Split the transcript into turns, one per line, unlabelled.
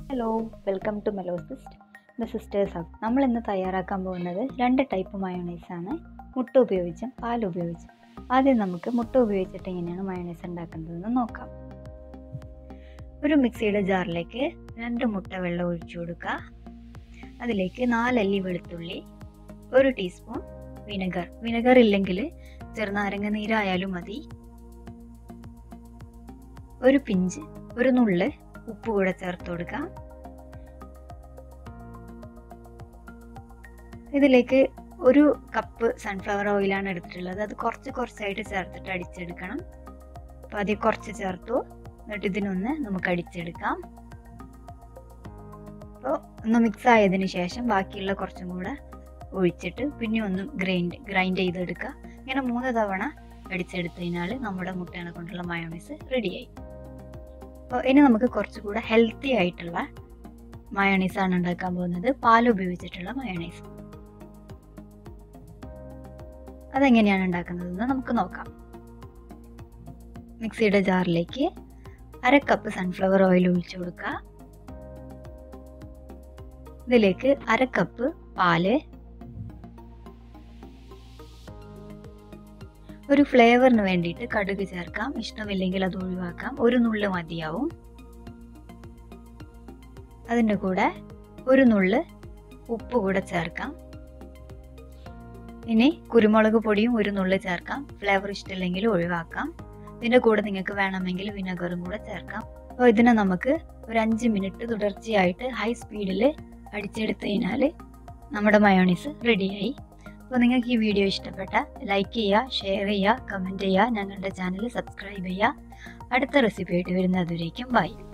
Hello, welcome to മെലോസിസ്റ്റ് the sisters hub. നമ്മൾ ഇന്ന് തയ്യാറാക്കാൻ പോകുന്നത് 2 ടൈപ്പ് മയോണൈസാണ്, മുട്ട ഉപയോഗിച്ചും പാൽ ഉപയോഗിച്ചും. ആദ്യം നമുക്ക് മുട്ട ഉപയോഗിച്ചിട്ട് എങ്ങനെയാണ് മയോണൈസ് ഉണ്ടാക്കുന്നതെന്ന് നോക്കാം. ഒരു മിക്സിയുടെ ജാറിലേക്ക് 2 മുട്ട വെള്ളം ഒഴിച്ചു കൊടുക്കുക. അതിലേക്ക് 4 അല്ലി വെളുത്തുള്ളി, 1 ടീസ്പൂൺ വിനെഗർ ഇല്ലെങ്കിൽ ചെറുനാരങ്ങ നീരായാലും മതി, ഒരു നുള്ള് ഉപ്പ് കൂടെ ചേർത്ത് കൊടുക്കാം. ഇതിലേക്ക് 1 കപ്പ് സൺഫ്ലവർ ഓയിലാണ് എടുത്തിട്ടുള്ളത്. അത് കുറച്ചായിട്ട് ചേർത്തിട്ട് അടിച്ചെടുക്കണം. അപ്പോൾ അതിൽ കുറച്ച് ചേർത്തു. എന്നിട്ട് ഇതിനൊന്ന് നമുക്ക് അടിച്ചെടുക്കാം. അപ്പോൾ ഒന്ന് മിക്സ് ആയതിനു ശേഷം ബാക്കിയുള്ള കുറച്ചും കൂടെ ഒഴിച്ചിട്ട് പിന്നെ ഒന്ന് ഗ്രൈൻഡ് ചെയ്തെടുക്കുക. ഇങ്ങനെ 3 തവണ അടിച്ചെടുത്തതിനാൽ നമ്മുടെ മുട്ടേനെ കൊണ്ടുള്ള മയോണൈസ് റെഡിയായി. അപ്പോൾ ഇനി നമുക്ക് കുറച്ചുകൂടെ ഹെൽത്തി ആയിട്ടുള്ള മയോണൈസാണ് ഉണ്ടാക്കാൻ പോകുന്നത്, പാൽ ഉപയോഗിച്ചിട്ടുള്ള മയോണൈസ്. അതെങ്ങനെയാണ് ഉണ്ടാക്കുന്നതെന്ന് നമുക്ക് നോക്കാം. മിക്സിയുടെ ജാറിലേക്ക് 1/2 കപ്പ് സൺഫ്ലവർ ഓയിൽ ഒഴിച്ചു കൊടുക്കുക. ഇതിലേക്ക് 1/2 കപ്പ് പാല്, ഒരു ഫ്ലേവറിന് വേണ്ടിയിട്ട് കടുക് ചേർക്കാം, ഇഷ്ടമില്ലെങ്കിൽ അത് ഒഴിവാക്കാം, 1 നുള്ള് മതിയാവും. അതിൻ്റെ കൂടെ 1 നുള്ള് ഉപ്പ് കൂടെ ചേർക്കാം. ഇനി കുരുമുളക് പൊടിയും 1 നുള്ള് ചേർക്കാം, ഫ്ലേവർ ഇഷ്ടമില്ലെങ്കിൽ ഒഴിവാക്കാം. ഇതിൻ്റെ കൂടെ നിങ്ങൾക്ക് വേണമെങ്കിൽ വിനെഗറും കൂടെ ചേർക്കാം. അപ്പോൾ ഇതിനെ നമുക്ക് ഒരു 5 മിനിറ്റ് തുടർച്ചയായിട്ട് ഹൈ സ്പീഡിൽ അടിച്ചെടുത്ത് കഴിഞ്ഞാൽ നമ്മുടെ മയോണൈസ് റെഡിയായി. അപ്പോൾ നിങ്ങൾക്ക് ഈ വീഡിയോ ഇഷ്ടപ്പെട്ട ലൈക്ക് ചെയ്യുക, ഷെയർ ചെയ്യുക, കമൻറ്റ് ചെയ്യുക, ഞങ്ങളുടെ ചാനൽ സബ്സ്ക്രൈബ് ചെയ്യുക. അടുത്ത റെസിപ്പി ആയിട്ട് വരുന്നതുവരേക്കും ബൈ.